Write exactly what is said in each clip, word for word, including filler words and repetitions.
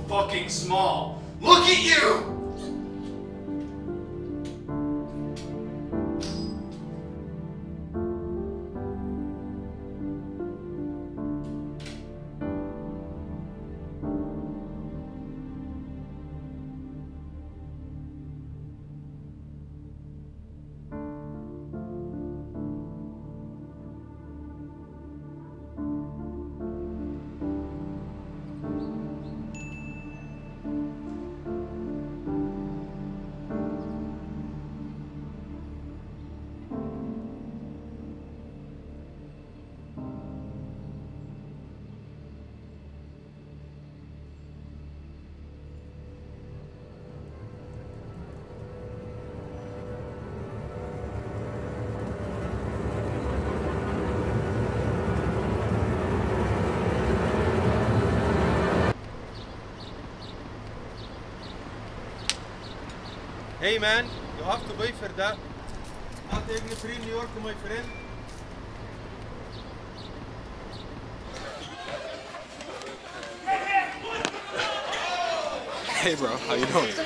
fucking small. Look at you! Hey man, you have to pay for that. Not taking me free New York to my friend. Hey bro, how you doing?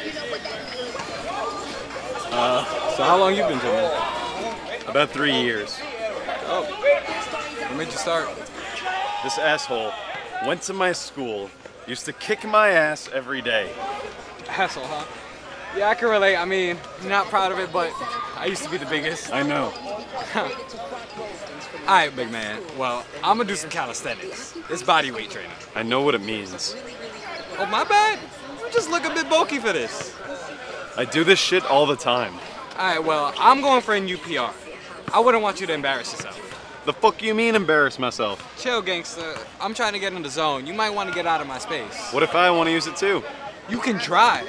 Uh, so how long you been doing it? About three years. Oh, what made you start? This asshole went to my school, used to kick my ass every day. Asshole, huh? Yeah, I can relate. I mean, I'm not proud of it, but I used to be the biggest. I know. Alright, big man. Well, I'm gonna do some calisthenics. It's body weight training. I know what it means. Oh, my bad? You just look a bit bulky for this. I do this shit all the time. Alright, well, I'm going for a new P R. I wouldn't want you to embarrass yourself. The fuck you mean embarrass myself? Chill, gangster. I'm trying to get in the zone. You might want to get out of my space. What if I want to use it too? You can try.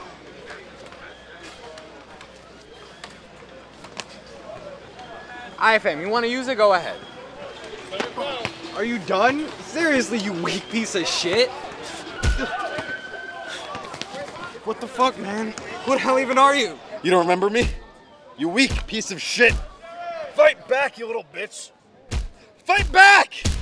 Alright, fam, you want to use it? Go ahead. Are you done? Seriously, you weak piece of shit? What the fuck, man? Who the hell even are you? You don't remember me? You weak piece of shit. Fight back, you little bitch. Fight back!